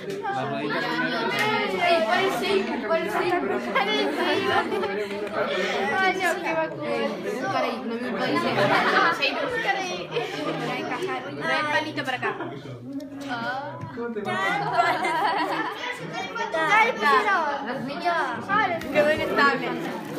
La rodilla primero. ¿Cuál es el? ¿Cuál es el? Ay, no, qué bacán. Buscar ahí, no me puede decir. Buscar ahí. Para encajar. Trae el palito para acá. Dale, pues, no. Qué buen estable.